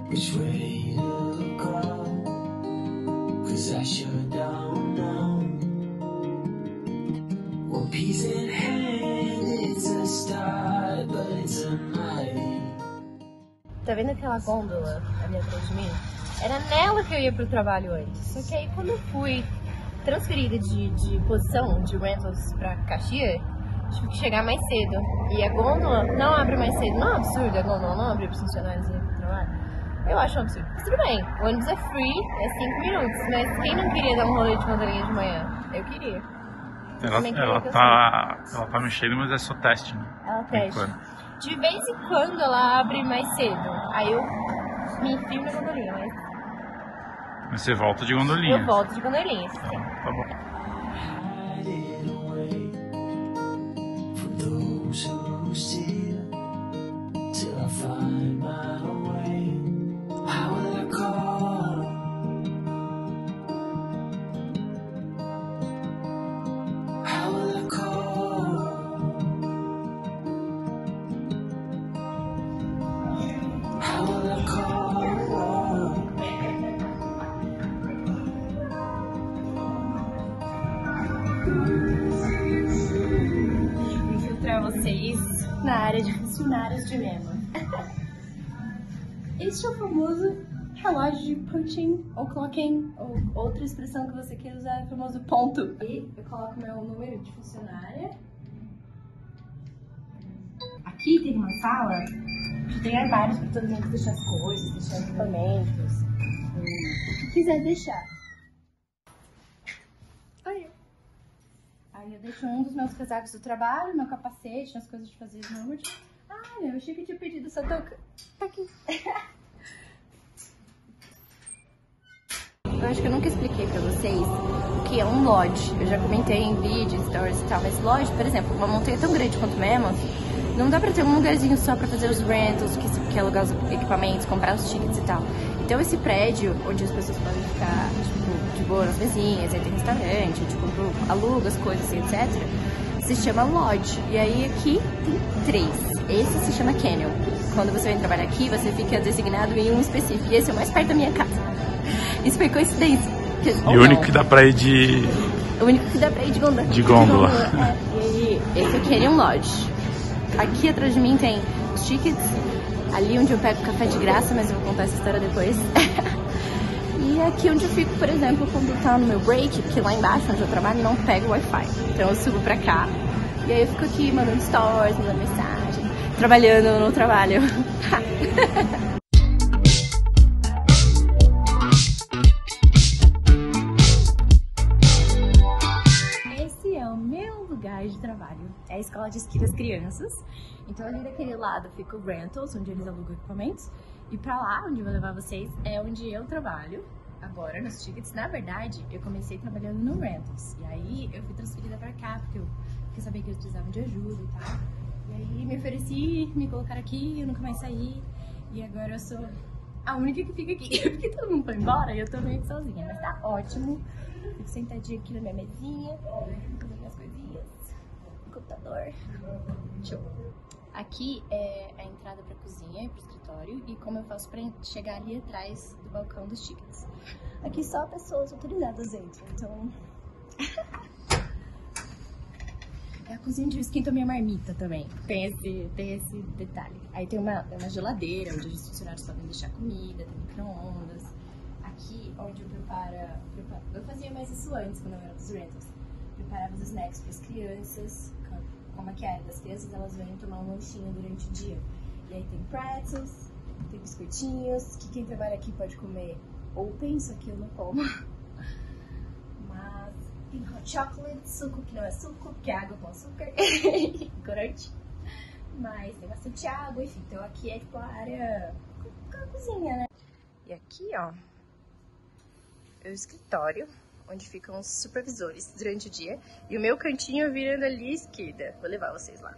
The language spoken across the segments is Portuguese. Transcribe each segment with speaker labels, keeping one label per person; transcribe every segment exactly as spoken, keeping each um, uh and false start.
Speaker 1: which way to go, 'cause I sure don't know. One piece in hand, it's a start, but it's a mighty.
Speaker 2: Tá vendo aquela gôndola ali atrás de mim? Era nela que eu ia pro trabalho antes. Só que aí quando eu fui transferida de, de posição, de rentals pra cashier, tive que chegar mais cedo. E a gôndola não abre mais cedo. Não é um absurdo, a gôndola não abre para os funcionários irem pro trabalho. Eu acho um absurdo. Mas tudo bem, o ônibus é free, é cinco minutos. Mas quem não queria dar um rolê de gondolinha de manhã? Eu queria. Eu
Speaker 3: ela
Speaker 2: queria
Speaker 3: ela
Speaker 2: que
Speaker 3: tá, ela tá mexendo, mas é só teste, né?
Speaker 2: Ela teste. De vez em quando ela abre mais cedo. Aí eu me enfio na gondolinha, mas...
Speaker 3: Mas você volta de gondolinha.
Speaker 2: Eu volto de gondolinha, sim.
Speaker 3: Tá bom.
Speaker 2: Infiltrar vocês na área de funcionários de Memo. Este é o famoso relógio de punching ou clocking, ou outra expressão que você quer usar, é o famoso ponto. E eu coloco meu número de funcionária. Aqui tem uma sala que tem armários para todo mundo deixar as coisas, deixar equipamentos, o que quiser deixar. Aí. Aí eu deixo um dos meus casacos do trabalho, meu capacete, as coisas de fazer snowboard. Ah, eu achei que eu tinha pedido essa touca. Tá aqui. Eu acho que eu nunca expliquei pra vocês o que é um lodge. Eu já comentei em vídeos, stories e tal, mas lodge, por exemplo, uma montanha tão grande quanto Mammoth, não dá pra ter um lugarzinho só pra fazer os rentals, que, que é alugar os equipamentos, comprar os tickets e tal. Então esse prédio, onde as pessoas podem ficar, tipo, de boa nas mesinhas, aí tem restaurante, tipo, aluga as coisas, etcétera, se chama lodge. E aí aqui tem três. Esse se chama canyon. Quando você vem trabalhar aqui, você fica designado em um específico. E esse é o mais perto da minha casa. Isso foi coincidência.
Speaker 3: E o único que dá pra ir de...
Speaker 2: O único que dá pra ir de gôndola.
Speaker 3: De gôndola.
Speaker 2: De gôndola. É. E aí, esse é o Canyon Lodge. Aqui atrás de mim tem os tickets. Ali onde eu pego café de graça, mas eu vou contar essa história depois. E aqui onde eu fico, por exemplo, quando tá no meu break, porque lá embaixo onde eu trabalho não pego Wi-Fi. Então eu subo pra cá. E aí eu fico aqui mandando stories, mandando mensagem, trabalhando no trabalho. Esse é o meu lugar de trabalho. É a escola de esqui das crianças. Então ali daquele lado fica o Rentals, onde eles alugam equipamentos. E pra lá, onde eu vou levar vocês, é onde eu trabalho. Agora, nos tickets, na verdade, eu comecei trabalhando no Rentals. E aí eu fui transferida pra cá, porque eu porque eu sabia que eles precisavam de ajuda e tal. E aí me ofereci, me colocaram aqui, eu nunca mais saí. E agora eu sou a única que fica aqui. Porque todo mundo foi embora e eu tô meio que sozinha. Mas tá ótimo. Fico sentadinha aqui na minha mesinha, com minhas coisinhas, no computador. Show. Aqui é a entrada pra cozinha e pro escritório. E como eu faço pra chegar ali atrás do balcão dos tickets. Aqui só pessoas autorizadas entram, então... É a cozinha onde eu esquento a minha marmita também. Tem esse, tem esse detalhe. Aí tem uma, tem uma geladeira onde os funcionários podem deixar comida, tem micro-ondas. Aqui, onde eu preparo, preparo... Eu fazia mais isso antes, quando eu era dos rentals. Preparava os snacks para as crianças. Como é que é? Das crianças, elas vêm tomar um lanchinho durante o dia. E aí tem pretzels, tem biscoitinhos, que quem trabalha aqui pode comer open, só que eu não como. Tem hot chocolate, suco que não é suco, porque é água com açúcar, corante. Mas tem bastante água, enfim. Então aqui é tipo a área a cozinha, né? E aqui, ó, é o escritório, onde ficam os supervisores durante o dia. E o meu cantinho virando ali à esquerda. Vou levar vocês lá.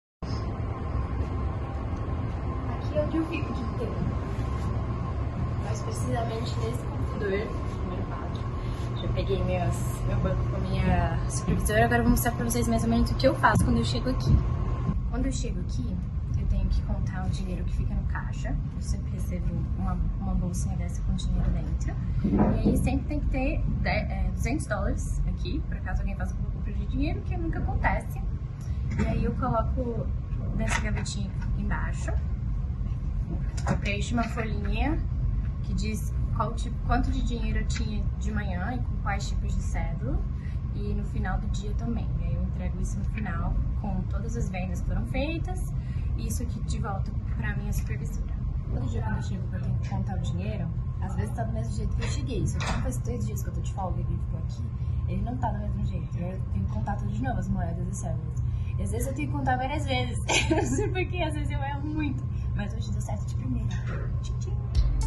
Speaker 2: Aqui é onde eu fico de inteiro. Mais precisamente nesse computador. Eu peguei meus, meu banco com a minha supervisora, agora eu vou mostrar pra vocês mais ou menos o que eu faço quando eu chego aqui. Quando eu chego aqui, eu tenho que comprar contar o dinheiro que fica no caixa. Eu sempre recebo uma, uma bolsinha dessa com dinheiro dentro. E aí sempre tem que ter é, duzentos dólares aqui, por caso alguém faça uma compra de dinheiro, que nunca acontece. E aí eu coloco nessa gavetinha que fica embaixo. Eu preencho uma folhinha que diz qual tipo, quanto de dinheiro eu tinha de manhã e com quais tipos de cédula. E no final do dia também. E aí eu entrego isso no final com todas as vendas que foram feitas e isso aqui de volta pra minha supervisora. Todo dia quando eu chego pra eu tenho que contar o dinheiro, às vezes tá do mesmo jeito que eu cheguei. Só que como faz três dias que eu tô de folga e ele ficou aqui, ele não tá do mesmo jeito. Eu tenho que contar tudo de novo, as moedas e cédulas. E às vezes eu tenho que contar várias vezes. Eu não sei porquê, às vezes eu erro muito. Mas hoje deu certo de primeira. Tchim, tchim.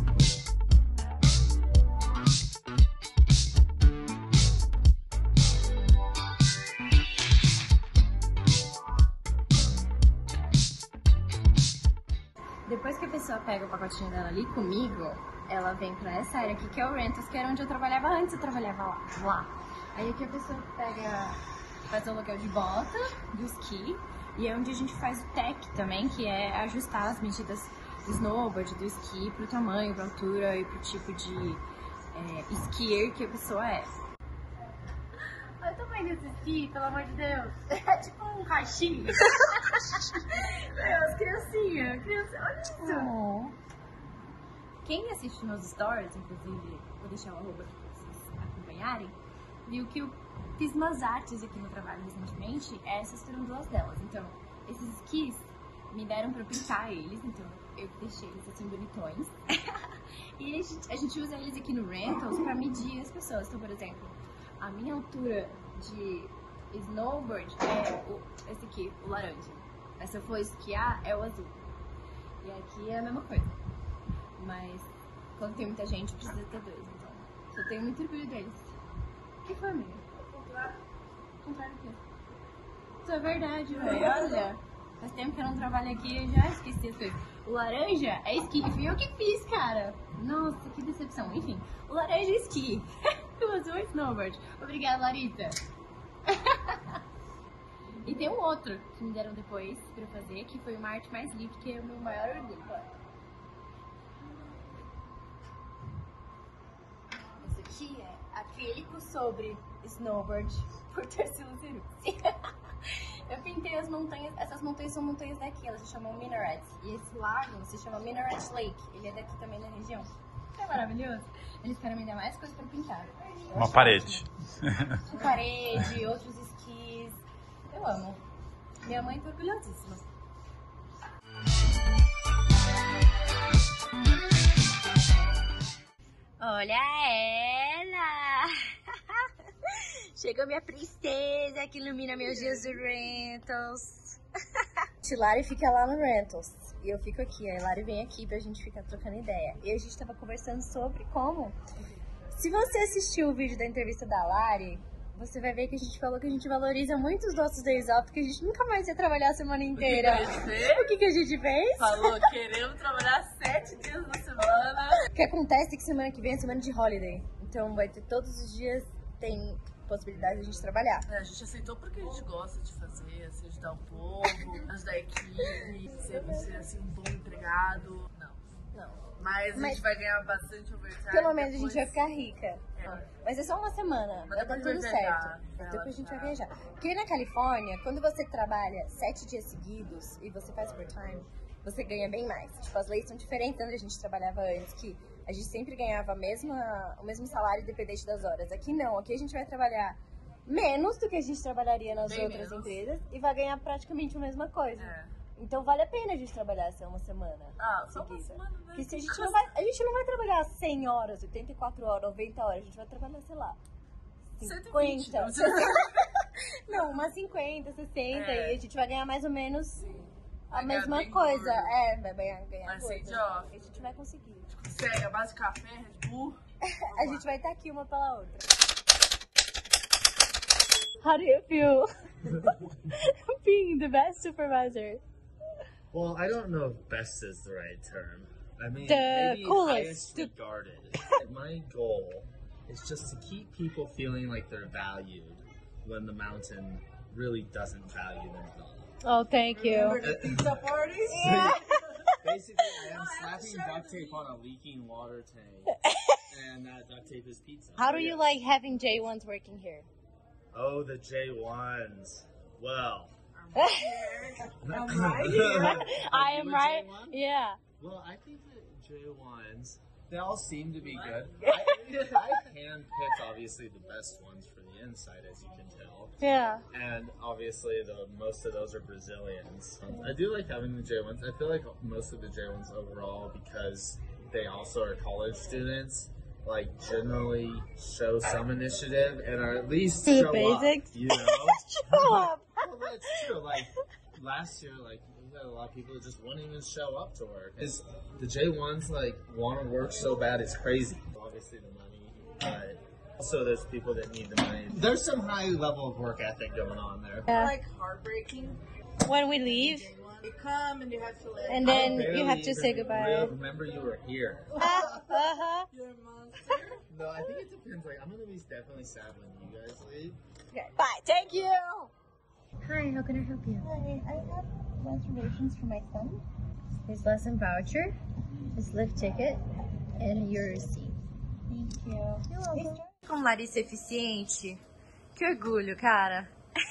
Speaker 2: Depois que a pessoa pega o pacotinho dela ali comigo, ela vem pra essa área aqui, que é o Rentals, que era onde eu trabalhava antes, eu trabalhava lá. lá. Aí aqui a pessoa pega, faz o aluguel de bota, do esqui, e é onde a gente faz o tech também, que é ajustar as medidas do snowboard, do esqui, pro tamanho, pra altura e pro tipo de é, skier que a pessoa é. Olha o tamanho desse esqui, pelo amor de Deus. É tipo um caixinho. Meu, as criancinhas, criança, olha isso. Oh. Quem assiste meus stories, inclusive, vou deixar o arroba aqui pra vocês acompanharem, viu que eu fiz umas artes aqui no trabalho recentemente, essas foram duas delas. Então, esses skis me deram pra pintar eles, então eu deixei eles assim bonitões. E a gente, a gente usa eles aqui no Rentals pra medir as pessoas. Então, por exemplo, a minha altura de snowboard é o, esse aqui, o laranja. Mas se eu for esquiar, é o azul. E aqui é a mesma coisa. Mas quando tem muita gente, precisa ter dois. Então, eu tenho muito orgulho deles. O que foi, amiga? Contrário o quê? Isso é verdade, velho. Olha, faz tempo que eu não trabalho aqui e já esqueci as coisas. O laranja é esqui. E fui eu que fiz, cara. Nossa, que decepção. Enfim, o laranja é esqui. O azul é snowboard. Obrigada, Larita. E tem um outro que me deram depois pra fazer, que foi uma arte mais livre, que é o meu maior orgulho. Esse aqui é acrílico sobre snowboard por Tarsila Ceruzzi. Eu pintei as montanhas, essas montanhas são montanhas daqui, elas se chamam Minarets. E esse lago se chama Minaret Lake, ele é daqui também da região. É maravilhoso. Eles querem me dar mais coisas pra pintar. Eu
Speaker 3: Uma parede.
Speaker 2: Uma parede, outros esquis. Eu amo. Minha mãe tá orgulhosíssima. Olha ela! Chegou minha princesa que ilumina meus dias do Rentals. A Lari fica lá no Rentals e eu fico aqui. A Lari vem aqui pra gente ficar trocando ideia. E a gente tava conversando sobre como... Se você assistiu o vídeo da entrevista da Lari, você vai ver que a gente falou que a gente valoriza muito os nossos days off, porque a gente nunca mais ia trabalhar a semana inteira.
Speaker 4: O que, que a gente fez?
Speaker 2: O que, que a gente fez?
Speaker 4: Falou, queremos trabalhar sete dias na semana.
Speaker 2: O que acontece é que semana que vem é semana de holiday. Então vai ter todos os dias, tem possibilidade de a gente trabalhar.
Speaker 4: É, a gente aceitou porque a gente gosta de fazer, assim, ajudar o povo, ajudar a equipe, ser, ser assim, um bom empregado. Não.
Speaker 2: Não.
Speaker 4: Mas a
Speaker 2: Mas-
Speaker 4: gente vai ganhar bastante overtime.
Speaker 2: Pelo menos a gente
Speaker 4: depois.
Speaker 2: vai ficar rica.
Speaker 4: É.
Speaker 2: Mas é só uma semana,
Speaker 4: Mas
Speaker 2: vai dar
Speaker 4: depois
Speaker 2: tudo
Speaker 4: vai
Speaker 2: certo.
Speaker 4: viajar, vai
Speaker 2: Depois a gente vai
Speaker 4: relaxar.
Speaker 2: viajar. Porque na Califórnia, quando você trabalha sete dias seguidos e você faz part-time, você ganha bem mais. Tipo, as leis são diferentes onde a gente trabalhava antes, que a gente sempre ganhava a mesma, o mesmo salário independente das horas. Aqui não, aqui a gente vai trabalhar menos do que a gente trabalharia nas
Speaker 4: Bem
Speaker 2: outras
Speaker 4: menos.
Speaker 2: empresas e vai ganhar praticamente a mesma coisa.
Speaker 4: É.
Speaker 2: Então vale a pena a gente trabalhar essa uma semana.
Speaker 4: Ah, só uma
Speaker 2: seguida.
Speaker 4: semana, né?
Speaker 2: Porque se a gente não vai, a gente não vai trabalhar cem horas, oitenta e quatro horas, noventa horas, a gente vai trabalhar, sei lá,
Speaker 4: cento e vinte,
Speaker 2: cinquenta.
Speaker 4: não.
Speaker 2: Não, umas cinquenta, sessenta,
Speaker 4: É.
Speaker 2: e a gente vai ganhar mais ou menos a
Speaker 4: Vai ganhar
Speaker 2: mesma
Speaker 4: bem
Speaker 2: coisa.
Speaker 4: gordo.
Speaker 2: É, vai ganhar, ganhar
Speaker 4: Vai ser
Speaker 2: coisa.
Speaker 4: de off.
Speaker 2: A gente vai conseguir.
Speaker 4: Consegue, a base de café, Red Bull.
Speaker 2: A gente vai estar aqui uma pela outra. How do you feel being the best supervisor?
Speaker 5: Well, I don't know if best is the right term. I mean,
Speaker 2: The
Speaker 5: maybe
Speaker 2: coolest.
Speaker 5: highest
Speaker 2: The-
Speaker 5: regarded. My goal is just to keep people feeling like they're valued when the mountain really doesn't value them at all.
Speaker 2: Oh, thank you.
Speaker 4: The pizza parties?
Speaker 2: Yeah.
Speaker 5: Basically, I am slapping duct tape on a leaking water tank, and that duct tape is pizza.
Speaker 2: How do you like having J ones working here?
Speaker 5: Oh, the J ones. Well.
Speaker 2: I'm right here. I am right. Yeah.
Speaker 5: Well, I think that J ones, they all seem to be good. I, I handpicked, obviously, the best ones for the inside, as you can tell.
Speaker 2: Yeah.
Speaker 5: And obviously, the most of those are Brazilians. I do like having the J ones. I feel like most of the J ones overall, because they also are college students, like generally show some initiative and are at least
Speaker 2: See
Speaker 5: show
Speaker 2: basics.
Speaker 5: up. You know?
Speaker 2: Show up.
Speaker 5: Well, that's true. Like last year, like we had a lot of people that just wouldn't even show up to work. Is the J ones like want to work so bad? It's crazy. Obviously, the money, but also there's people that need the money. There's some high level of work ethic going on there.
Speaker 2: Yeah.
Speaker 4: Like heartbreaking.
Speaker 2: When we leave,
Speaker 4: You come and you have to live.
Speaker 2: and then
Speaker 5: I barely
Speaker 2: you have to
Speaker 5: even
Speaker 2: say goodbye.
Speaker 5: Remember, you were here.
Speaker 2: Uh-huh.
Speaker 4: You're a monster.
Speaker 5: No, I think it depends. Like, I'm gonna be definitely sad when you guys leave.
Speaker 2: Okay, bye. Thank you. Hi, how can I help you?
Speaker 6: Hi, I have reservations for my son.
Speaker 2: His lesson voucher, his lift ticket, and your receipt.
Speaker 6: Thank you. You're welcome.
Speaker 2: Com Larissa eficiente. Que orgulho, cara.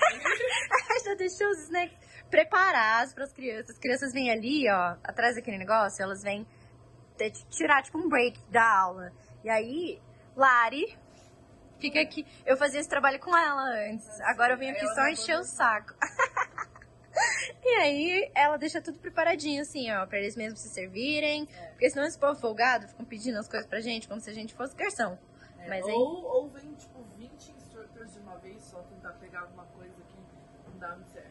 Speaker 2: Já deixou os snacks preparados para as crianças. As crianças vêm ali, ó, atrás daquele negócio, elas vêm tirar tipo um break da aula. E aí, Lari fica aqui. Eu fazia esse trabalho com ela antes. Agora eu venho aqui só encher o saco. E aí, ela deixa tudo preparadinho, assim, ó, pra eles mesmos se servirem. Porque senão esse povo folgado ficam pedindo as coisas pra gente como se a gente fosse garçom.
Speaker 4: É,
Speaker 2: Mas aí...
Speaker 4: ou, ou vem tipo vinte instructors de uma vez só tentar pegar alguma coisa que não dá muito certo.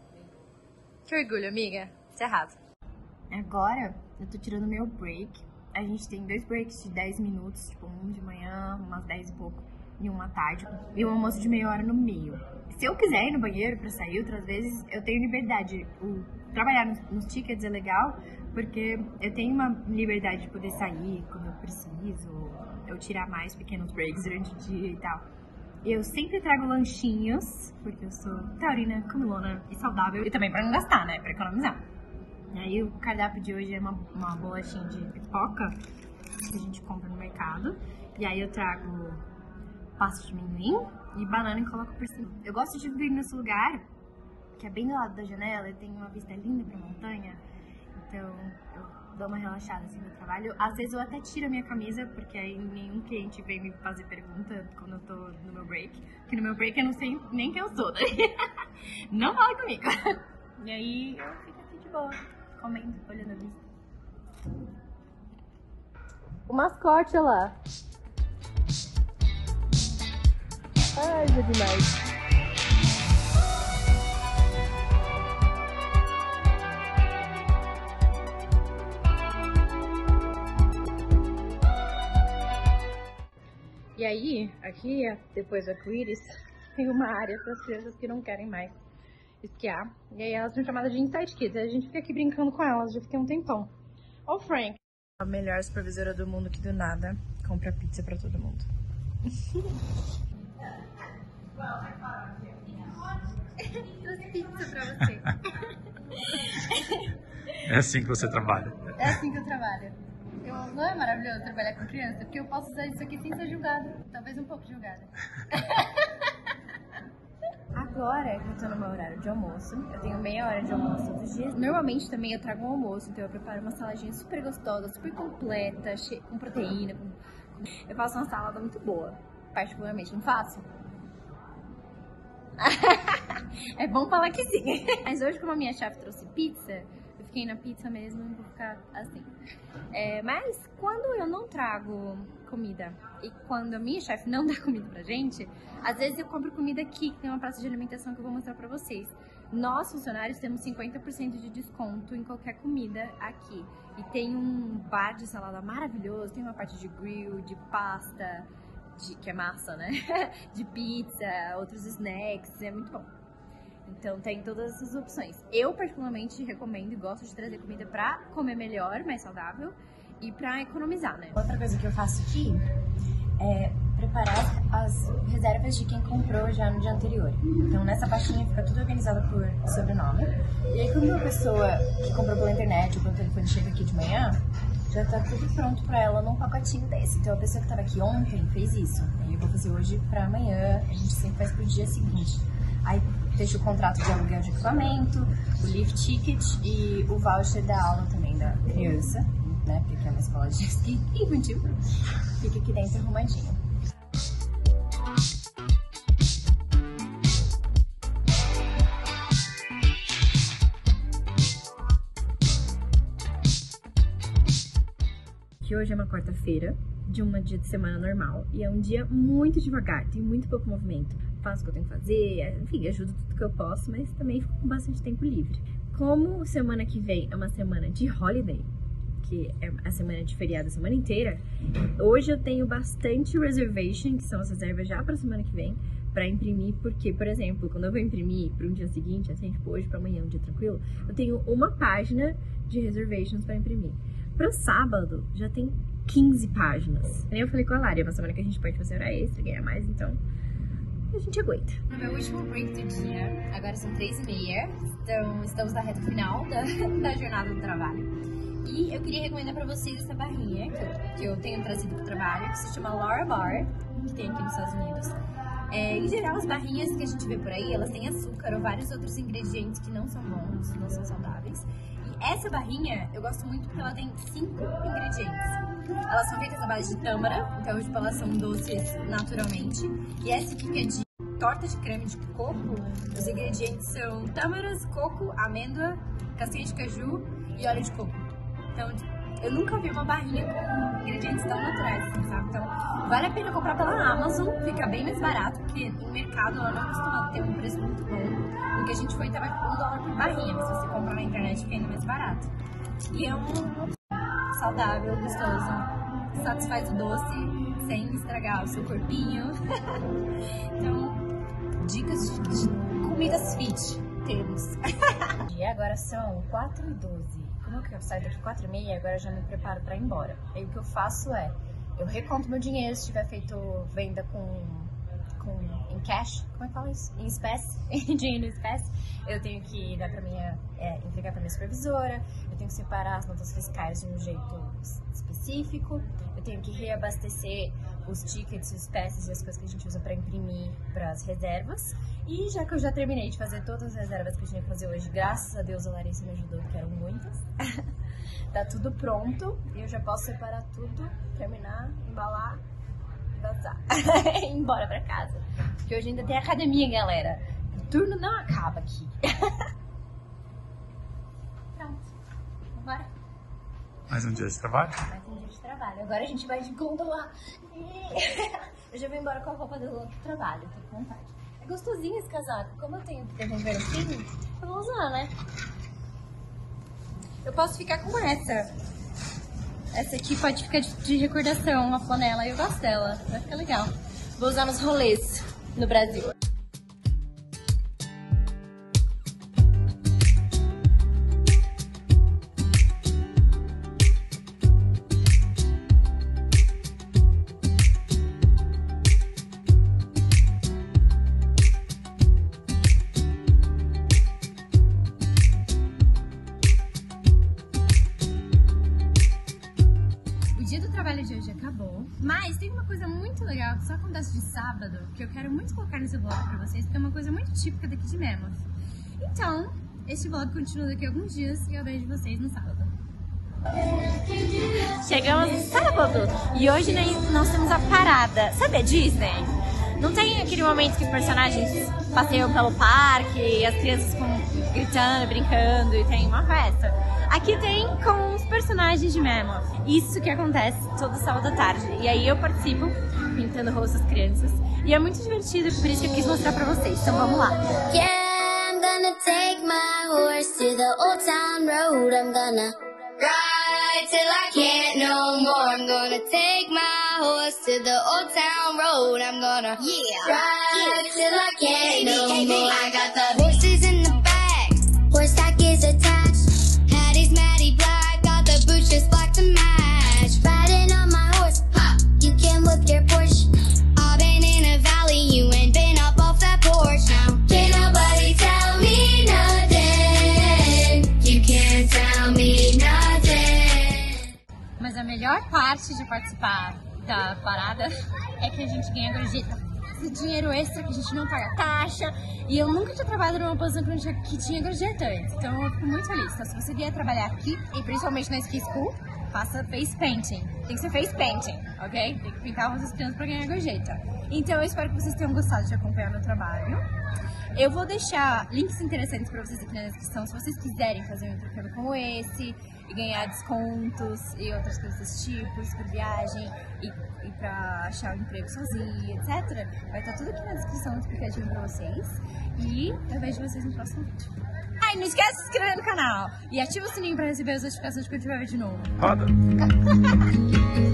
Speaker 2: Que orgulho, amiga. Você arrasa. Agora, eu tô tirando meu break. A gente tem dois breaks de dez minutos, tipo um de manhã, umas dez e pouco, e uma tarde. E um almoço de meia hora no meio. Se eu quiser ir no banheiro pra sair outras vezes, eu tenho liberdade. O, trabalhar nos, nos tickets é legal, porque eu tenho uma liberdade de poder sair quando eu preciso, eu tirar mais pequenos breaks durante o dia e tal. Eu sempre trago lanchinhos, porque eu sou taurina, comilona e saudável. E também pra não gastar, né? Pra economizar. E aí o cardápio de hoje é uma, uma bolachinha de pipoca que a gente compra no mercado. E aí eu trago pasta de amendoim e banana e coloco por cima. Eu gosto de vir nesse lugar, que é bem do lado da janela, e tem uma vista linda pra montanha. Então eu dou uma relaxada assim no trabalho. Às vezes eu até tiro a minha camisa, porque aí nenhum cliente vem me fazer pergunta quando eu tô no meu break. Porque no meu break eu não sei nem quem eu sou, né? Não fala comigo. E aí eu fico aqui de boa, comendo, olhando a vista. O mascote, olha lá. Ai, que demais. E aí, aqui, depois do arco-íris, tem uma área para as crianças que não querem mais esquiar. E aí elas são chamadas de Inside Kids. Aí a gente fica aqui brincando com elas, já fiquei um tempão. Ó o Frank. A melhor supervisora do mundo que do nada compra pizza pra todo mundo. Trouxe pizza pra você.
Speaker 3: É assim que você trabalha.
Speaker 2: É assim que eu trabalho. Eu, não é maravilhoso trabalhar com criança? Porque eu posso usar isso aqui sem ser julgada. Talvez um pouco julgada. Agora que eu tô no meu horário de almoço, eu tenho meia hora de almoço todos os dias. Normalmente também eu trago um almoço, então eu preparo uma saladinha super gostosa, super completa, cheia, com proteína. Com... Eu faço uma salada muito boa, particularmente, não faço? É bom falar que sim. Mas hoje, como a minha chefe trouxe pizza, eu fiquei na pizza mesmo e vou ficar assim. É, mas quando eu não trago comida e quando a minha chefe não dá comida pra gente, às vezes eu compro comida aqui, que tem uma praça de alimentação que eu vou mostrar pra vocês. Nós, funcionários, temos cinquenta por cento de desconto em qualquer comida aqui. E tem um bar de salada maravilhoso, tem uma parte de grill, de pasta, de, que é massa, né? De pizza, outros snacks, é muito bom. Então tem todas essas opções. Eu particularmente recomendo e gosto de trazer comida pra comer melhor, mais saudável e pra economizar, né? Outra coisa que eu faço aqui é preparar as reservas de quem comprou já no dia anterior. Então nessa pastinha fica tudo organizado por sobrenome. E aí quando uma pessoa que comprou pela internet ou pelo telefone chega aqui de manhã, já tá tudo pronto pra ela num pacotinho desse. Então a pessoa que tava aqui ontem fez isso. Aí eu vou fazer hoje pra amanhã, a gente sempre faz pro dia seguinte. Aí deixa o contrato de aluguel de equipamento, o lift ticket e o voucher da aula também da criança, né? Porque é uma escola de esqui infantil. Fica aqui dentro arrumadinho. Que hoje é uma quarta-feira de um dia de semana normal e é um dia muito devagar, tem muito pouco movimento. Faço o que eu tenho que fazer, enfim, ajudo tudo que eu posso, mas também fico com bastante tempo livre. Como semana que vem é uma semana de holiday, que é a semana de feriado a semana inteira, hoje eu tenho bastante reservation, que são as reservas já para semana que vem, para imprimir, porque, por exemplo, quando eu vou imprimir para um dia seguinte, assim, tipo hoje para amanhã, um dia tranquilo, eu tenho uma página de reservations para imprimir. Pro sábado, já tem quinze páginas. Nem eu falei com a Lari, é uma semana que a gente pode fazer hora extra, ganhar mais, então a gente aguenta. No meu último break do dia, agora são três e meia, então estamos na reta final da, da jornada do trabalho. E eu queria recomendar pra vocês essa barrinha que eu, que eu tenho trazido pro trabalho, que se chama Laura Bar, que tem aqui nos Estados Unidos. É, em geral, as barrinhas que a gente vê por aí, elas têm açúcar ou vários outros ingredientes que não são bons, não são saudáveis. Essa barrinha, eu gosto muito porque ela tem cinco ingredientes. Elas são feitas à base de tâmara, então tipo, elas são doces naturalmente. E essa aqui que é de torta de creme de coco, os ingredientes são tâmaras, coco, amêndoa, castanha de caju e óleo de coco. Então, eu nunca vi uma barrinha com ingredientes tão naturais assim, sabe? Então, vale a pena comprar pela Amazon, fica bem mais barato, porque em mercado ela não costuma ter um preço muito bom. No que a gente foi, tava um dólar por barrinha, mas se você comprar na internet fica ainda mais barato. E é um saudável, gostoso, satisfaz o doce sem estragar o seu corpinho. Então, dicas de, de comidas fit temos. E agora são quatro e doze. Como que eu saio daqui quatro e meia, agora eu já me preparo pra ir embora. Aí o que eu faço é, eu reconto meu dinheiro se tiver feito venda com, com em cash, como é que fala isso? Em espécie, em dinheiro em espécie. Eu tenho que dar pra minha, é, entregar pra minha supervisora, eu tenho que separar as notas fiscais de um jeito específico, eu tenho que reabastecer os tickets, os espécies e as coisas que a gente usa pra imprimir pras reservas. E já que eu já terminei de fazer todas as reservas que eu tinha que fazer hoje, graças a Deus a Larissa me ajudou, que eram muitas. Tá tudo pronto e eu já posso separar tudo, terminar, embalar e vazar. Ir embora pra casa. Porque hoje ainda tem academia, galera. O turno não acaba aqui. Pronto. Bora.
Speaker 3: Mais um dia de trabalho?
Speaker 2: Mais um dia de trabalho. Agora a gente vai de gondola. Eu já vou embora com a roupa do outro trabalho, tô com vontade. É gostosinho esse casaco. Como eu tenho que devolver assim, eu vou usar, né? Eu posso ficar com essa. Essa aqui pode ficar de, de recordação, uma flanela. Eu gosto dela. Vai ficar legal. Vou usar nos rolês no Brasil. O dia do trabalho de hoje acabou, mas tem uma coisa muito legal que só acontece de sábado, que eu quero muito colocar nesse vlog pra vocês, porque é uma coisa muito típica daqui de Mammoth. Então, este vlog continua daqui a alguns dias e eu vejo vocês no sábado. Chegamos no sábado e hoje nós temos a parada. Sabe a Disney? Não tem aquele momento que os personagens passeiam pelo parque e as crianças ficam gritando, brincando e tem uma festa? Aqui tem com os personagens de Mammoth. Isso que acontece todo sábado à tarde. E aí eu participo, pintando o rosto das crianças. E é muito divertido, por isso que eu quis mostrar pra vocês. Então vamos lá.
Speaker 7: Yeah, I'm gonna take my horse to the old town road. I'm gonna ride till I can't no more. I'm gonna take my horse to the old town road. I'm gonna yeah ride till I can't no more. I got the horses in the back, horse tack is attached. Hattie's Maddie black, got the boots just black to match. Riding on my horse, ha, you can whip your Porsche.
Speaker 2: parte de participar da parada é que a gente ganha gorjeta. Esse dinheiro extra que a gente não paga taxa. E eu nunca tinha trabalhado numa posição que, não tinha, que tinha gorjeta antes. Então eu fico muito feliz. Então se você vier trabalhar aqui, e principalmente na Ski School, faça face painting. Tem que ser face painting, ok? Tem que pintar as crianças pra ganhar gorjeta. Então eu espero que vocês tenham gostado de acompanhar meu trabalho. Eu vou deixar links interessantes pra vocês aqui na descrição, se vocês quiserem fazer um intercâmbio como esse e ganhar descontos e outras coisas desse tipo, por viagem e, e pra achar um emprego sozinho, etcétera. Vai estar tudo aqui na descrição explicadinho pra vocês. E eu vejo vocês no próximo vídeo. Ah, e não esquece de se inscrever no canal e ativa o sininho pra receber as notificações de quando tiver vídeo novo.
Speaker 3: Roda!